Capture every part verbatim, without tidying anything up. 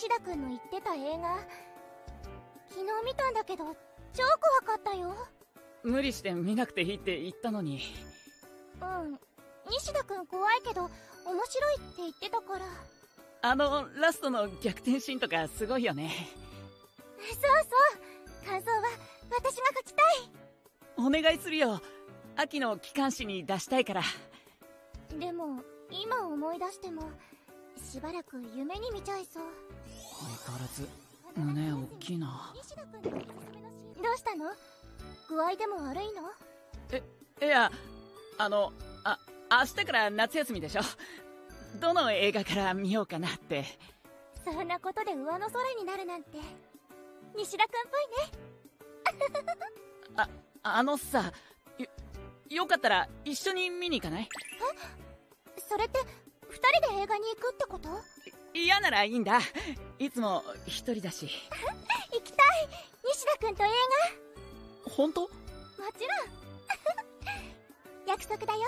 西田くんの言ってた映画、昨日見たんだけど超怖かったよ。 無理して見なくていいって言ったのに。 うん、西田くん怖いけど面白いって言ってたから。 あのラストの逆転シーンとかすごいよね。 そうそう、感想は私が書きたい。 お願いするよ。秋の機関誌に出したいから。でも今思い出してもしばらく夢に見ちゃいそう。 相変わらず胸大きいな。 どうしたの？具合でも悪いの？ え、いや、あの、あ、明日から夏休みでしょ。どの映画から見ようかなって。 そんなことで上の空になるなんて西田くんっぽいね。 あ、あのさ、よ、よかったら一緒に見に行かない？ え？それって二人で映画に行くってこと？ 嫌ならいいんだ。いつも一人だし。 行きたい、西田くんと映画。本当？ もちろん。約束だよ。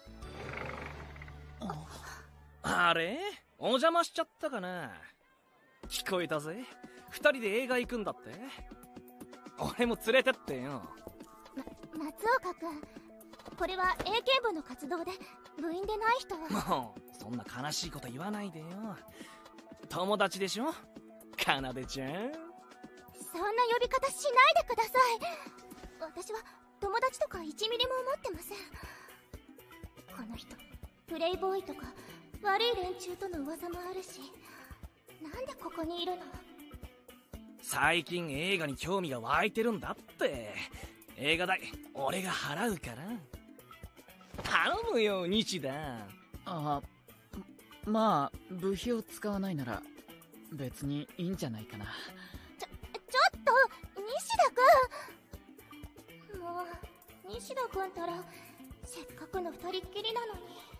あれ？お邪魔しちゃったかな。聞こえたぜ。二人で映画行くんだって。俺も連れてってよ。 ま、松岡くん、これは エーケー 部の活動で部員でない人は。 もうそんな悲しいこと言わないでよ。友達でしょ、かなでちゃん。 そんな呼び方しないでください。私は友達とかいちミリも思ってません。この人プレイボーイとか悪い連中との噂もあるし、なんでここにいるの？ 最近映画に興味が湧いてるんだって。映画代俺が払うから頼むよ、西田。 あ、まあ部費を使わないなら別にいいんじゃないかな。 ちょ、ちょっと西田くん、もう西田くんたらせっかくの二人っきりなのに。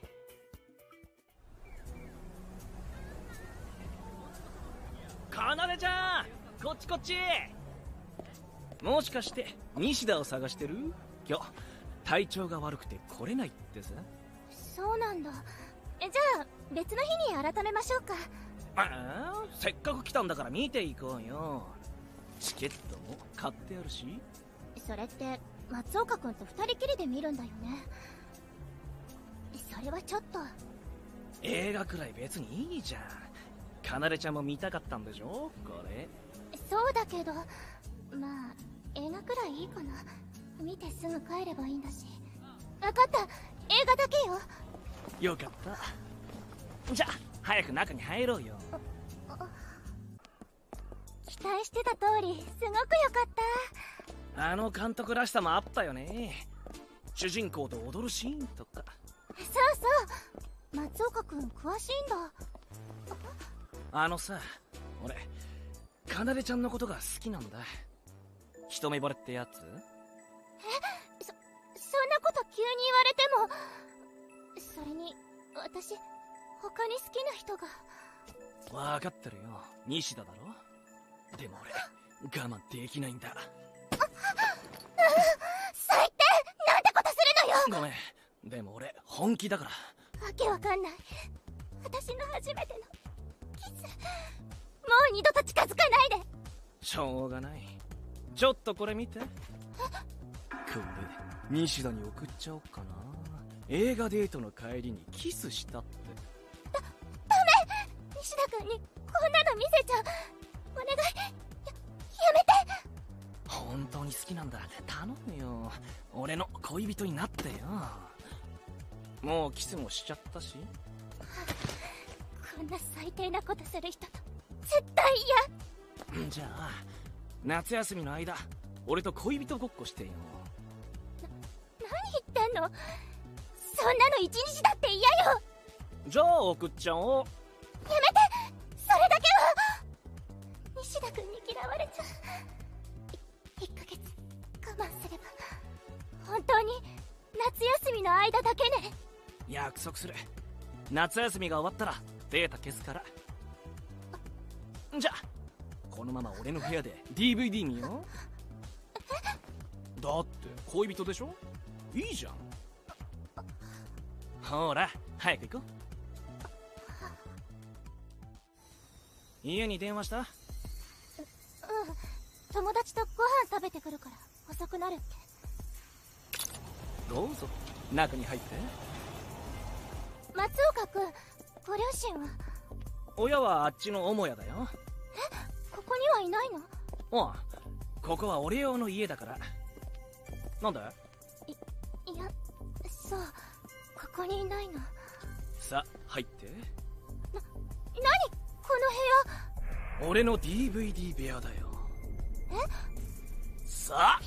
かなでちゃん、こっちこっち。もしかして西田を探してる？今日体調が悪くて来れないってさ。 そうなんだ。じゃあ別の日に改めましょうか。 ああ、せっかく来たんだから見ていこうよ。チケットも買ってあるし。 それって松岡君と二人きりで見るんだよね。それはちょっと。 映画くらい別にいいじゃん。かなでちゃんも見たかったんでしょ、これ。 そうだけど、まあ映画くらいいいかな。見てすぐ帰ればいいんだし。分かった、映画だけよ。 よかった。じゃあ早く中に入ろうよ。 期待してた通りすごくよかった。 あの監督らしさもあったよね。主人公と踊るシーンとか。 そうそう、松岡君詳しいんだ。 あのさ、俺かなでちゃんのことが好きなんだ。一目惚れってやつ？ え、そ、そんなこと急に言われても。それに私他に好きな人が。 分かってるよ、西田だろ。でも俺我慢できないんだ。 最低、なんてことするのよ。 ごめん、でも俺本気だから。 わけわかんない。私の初めてのキス、もう二度と近づかないで。 しょうがない。ちょっとこれ見て。これ西田に送っちゃおっかな。映画デートの帰りにキスしたって。 だ、ダメ。西田君にこんなの見せちゃう。お願い、や、やめて。 本当に好きなんだ、頼むよ。俺の恋人になってよ。もうキスもしちゃったし。 こんな最低なことする人と絶対嫌。 じゃあ夏休みの間俺と恋人ごっこしてよ。 な、何言ってんの。そんなの一日だって嫌よ。 じゃあ送っちゃおう。 やめて、それだけは。西田君に嫌われちゃう。いっかげつ我慢すれば。本当に夏休みの間だけね。 約束する。夏休みが終わったらデータ消すから。じゃあこのまま俺の部屋で ディーブイディー 見よう。だって恋人でしょ、いいじゃん。ほら早く行こ家に電話した？ うん、友達とご飯食べてくるから遅くなるって。 どうぞ中に入って。 松岡君、ご両親は？ 親はあっちの母屋だよ。 え、ここにはいないの？ ああ、ここは俺用の家だから。なんだい？ い、いや、そう、ここにいないの。 さあ入って。 な、なにこの部屋？ 俺の ディーブイディー 部屋だよ。 え？ さあ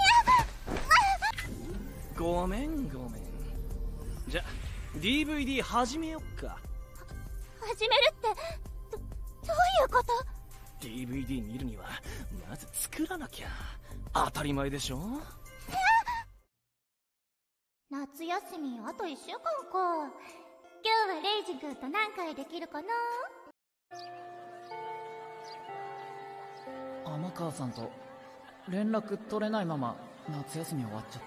ごめんごめん。じゃ ディーブイディー 始めよっか。 始めるってど、どういうこと？ ディーブイディー 見るにはまず作らなきゃ当たり前でしょ。 夏休みあといっしゅうかんか。今日はレイジ君と何回できるかな？ 天川さんと連絡取れないまま夏休み終わっちゃった。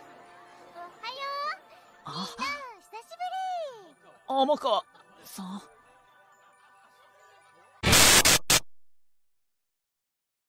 おはよう。 あ、 みんな久しぶり。 天川さん。